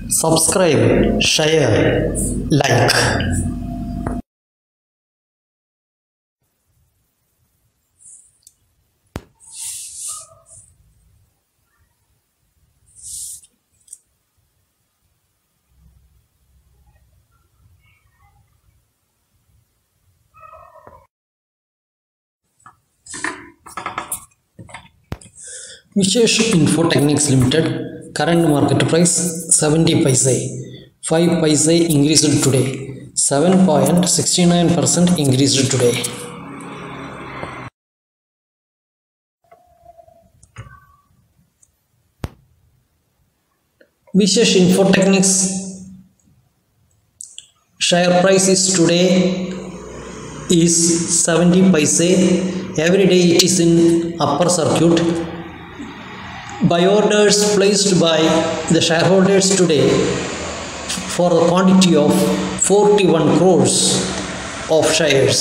Subscribe, share, like. Vishesh Infotechnics Limited current market price 70 paise, 5 paise increased today, 7.69% increased today. Vishesh Infotechnics share price is today is 70 paise. Every day it is in upper circuit. Buy orders placed by the shareholders today for the quantity of 41 crores of shares.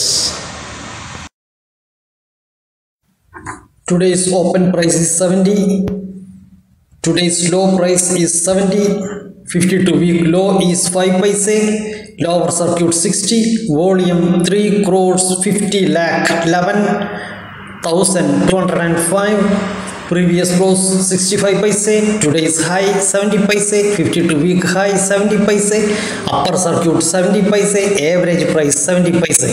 Today's open price is 70. Today's low price is 70. 52-week low is 5 paise. Lower circuit 60. Volume 3 crores 50 lakh 11,205. Previous close 65 paise, today's high 70 paise, 52-week high 70 paise, upper circuit 70 paise, average price 70 paise.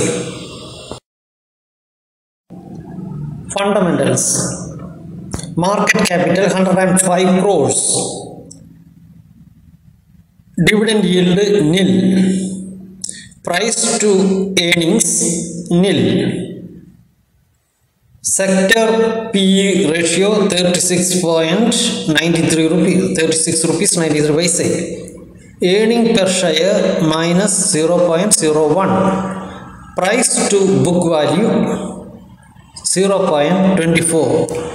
Fundamentals: market capital 105 crores, dividend yield nil, price to earnings nil. Sector PE ratio 36.93 rupees, 36 rupees 93 paise. Earning per share minus 0.01. Price to book value 0.24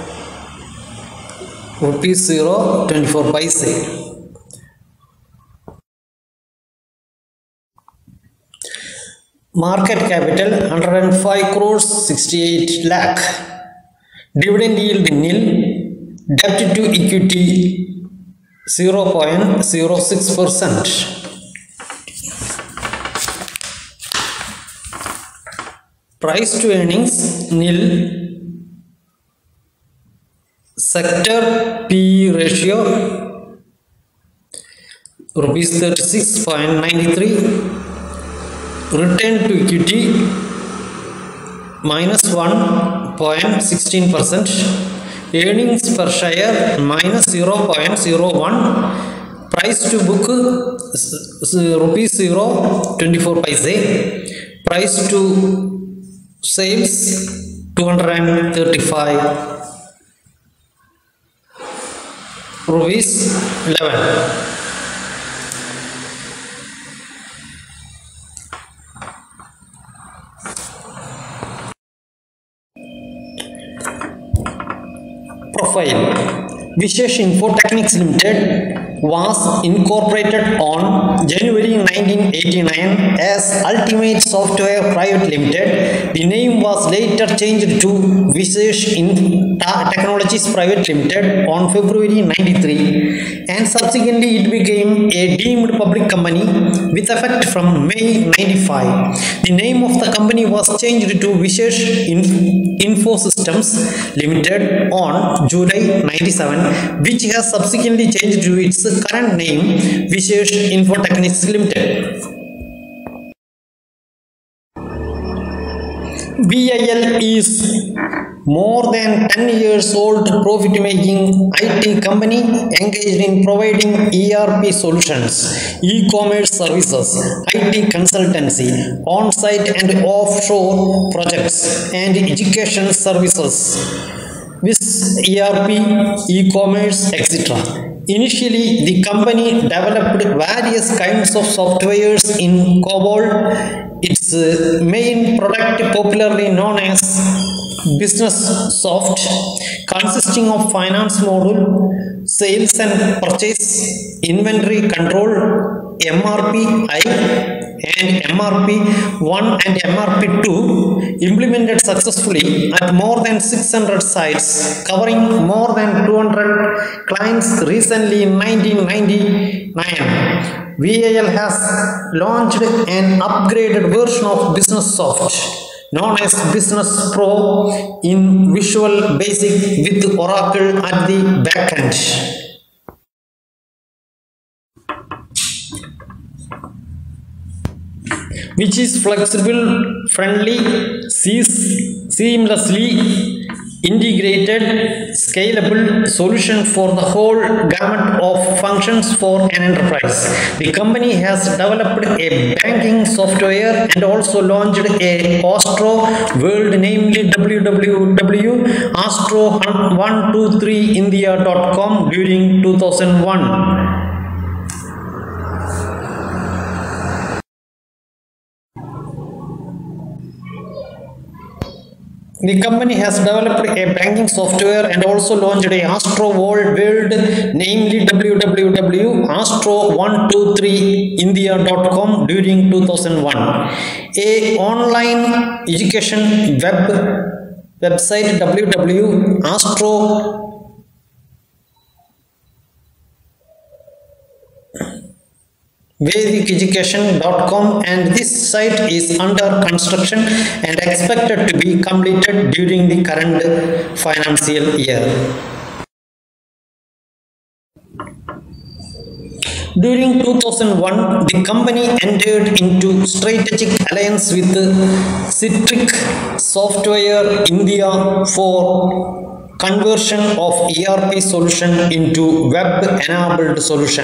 rupees 0.24 paise. Market capital 105 crores 68 lakh. Dividend yield nil. Debt to equity 0.06%. Price to earnings nil. Sector PE ratio rupees 36.93. Return to equity minus 1.16%. Earnings per share minus 0.01. Price to book rupees 0.24 paise. Price to sales 235 rupees 11. Profile: Vishesh Infotechnics Limited was incorporated on January 1989 as Ultimate Software Private Limited. The name was later changed to Vishesh Technologies Private Limited on February 93, and subsequently it became a deemed public company with effect from May 95. The name of the company was changed to Vishesh Infosystems Limited on July 97, which has subsequently changed to its current name, Vishesh Infotechnics Limited. VIL is more than 10 years old profit-making IT company engaged in providing ERP solutions, e-commerce services, IT consultancy, on-site and offshore projects, and education services with ERP, e-commerce, etc. Initially, the company developed various kinds of softwares in COBOL. Its main product, popularly known as Business Soft, consisting of finance module, sales and purchase, inventory control, MRP-I and MRP-1 and MRP-2, implemented successfully at more than 600 sites, covering more than 200 clients. Recently in 1990, 2009, VAL has launched an upgraded version of Business Soft known as Business Pro in Visual Basic with Oracle at the backend, which is flexible, friendly, seamlessly integrated, scalable solution for the whole gamut of functions for an enterprise. The company has developed a banking software and also launched a Astro World, namely www.astro123india.com during 2001. The company has developed a banking software and also launched a Astro World, namely www.astro123india.com during 2001. A online education website www.vedikeducation.com, and this site is under construction and expected to be completed during the current financial year. During 2001, the company entered into strategic alliance with Citrix Software India for conversion of ERP solution into web-enabled solution.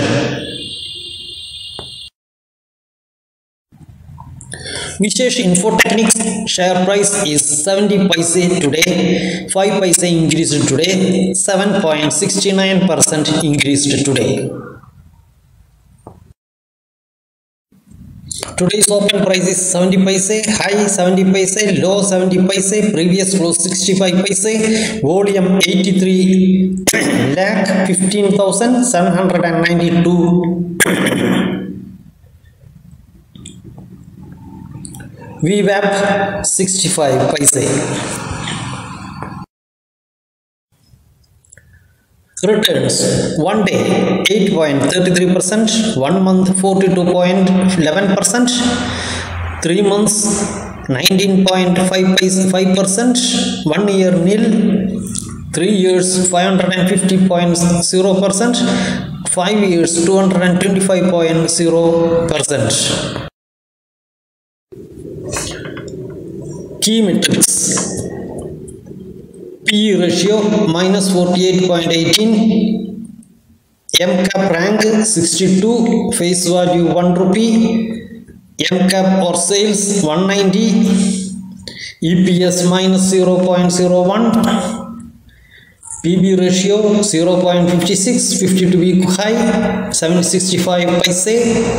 Vishesh Infotechnics share price is 70 paise today, 5 paise increased today, 7.69% increased today. Today's open price is 70 paise, high 70 paise, low 70 paise, previous close 65 paise, volume 83 lakh 15,792. VWAP 65 paise. Returns: 1 day 8.33%, 1 month 42.11%, 3 months 19.5%, 1 year nil, 3 years 550.0%, 5 years 225.0%. Key metrics: PE ratio minus 48.18, MCAP rank 62, face value 1 rupee, MCAP or sales 190, EPS minus 0.01, PB ratio 0.56, 52-week high 765 paise,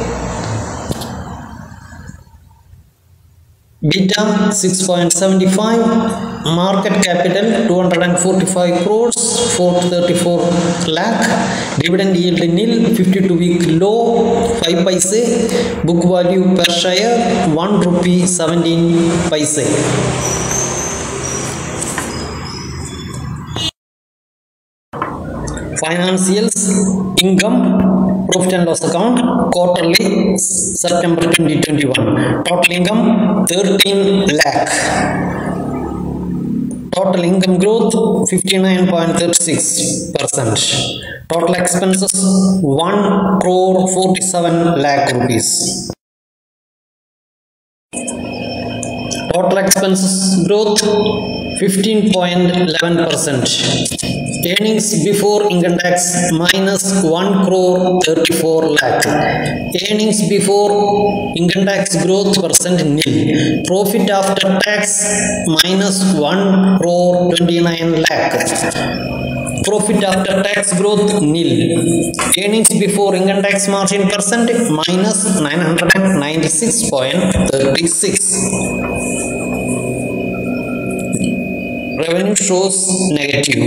beta 6.75, market capital 245 crores, 434 lakh, dividend yield nil, 52-week low 5 paise, book value per share 1 rupee 17 paise. Financials: income, profit and loss account, quarterly September 2021. Total income 13 lakh. Total income growth 59.36%. Total expenses 1 crore 47 lakh rupees. Total expenses growth 15.11%. Earnings before income tax minus 1 crore 34 lakh. Earnings before income tax growth percent nil. Profit after tax minus 1 crore 29 lakh. Profit after tax growth nil. Earnings before income tax margin percent minus 996.36. Revenue shows negative.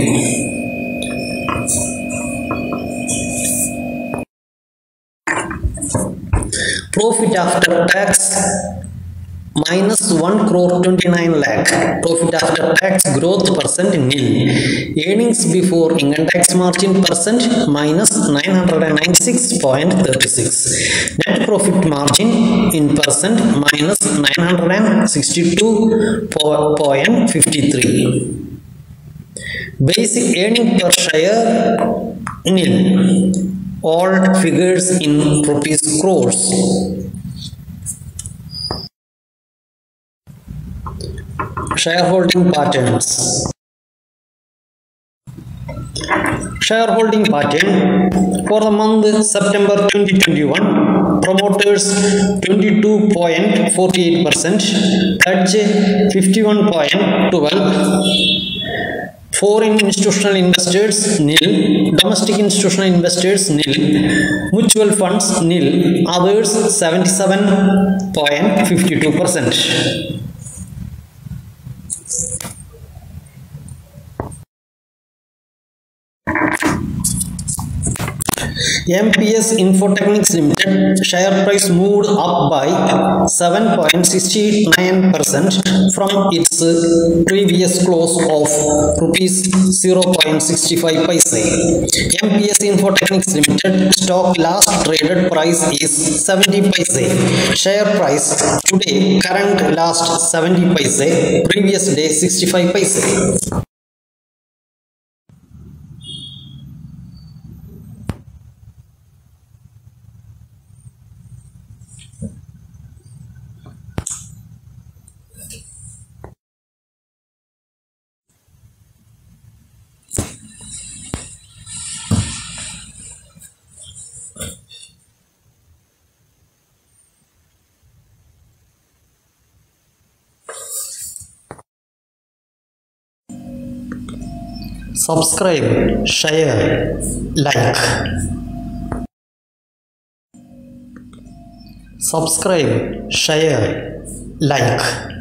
Profit after tax minus 1 crore 29 lakh. Profit after tax growth percent nil. Earnings before income tax margin percent minus 996.36. Net profit margin in percent minus 962.53. Basic earning per share nil. All figures in rupees crores. Shareholding patterns. Shareholding pattern for the month September 2021, promoters 22.48%, pledge 51.12%, foreign institutional investors nil, domestic institutional investors nil, mutual funds nil, others 77.52%. MPS Infotechnics Limited share price moved up by 7.69% from its previous close of rupees 0.65 paise. MPS Infotechnics Limited stock last traded price is 70 paise. Share price today current last 70 paise, previous day 65 paise. Subscribe, share, like. Subscribe, share, like.